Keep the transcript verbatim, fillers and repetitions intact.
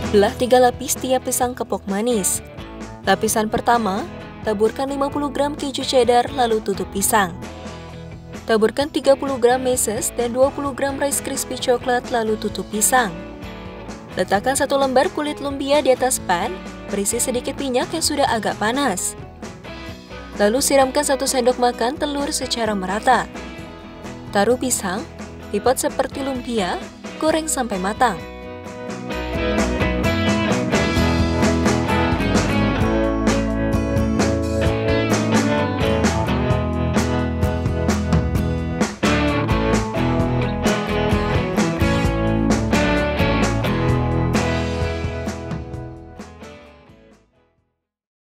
Belah tiga lapis tiap pisang kepok manis. Lapisan pertama, taburkan lima puluh gram keju cheddar lalu tutup pisang. Taburkan tiga puluh gram meses dan dua puluh gram Rice Krispie coklat lalu tutup pisang. Letakkan satu lembar kulit lumpia di atas pan, berisi sedikit minyak yang sudah agak panas. Lalu siramkan satu sendok makan telur secara merata. Taruh pisang, lipat seperti lumpia, goreng sampai matang.